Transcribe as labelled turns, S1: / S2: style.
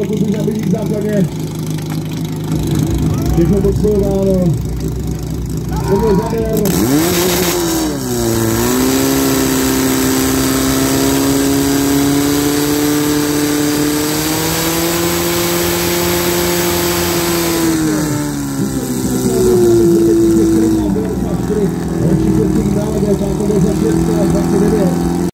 S1: kluci zabití v základně. Všechno podspojováno. To byl závěr.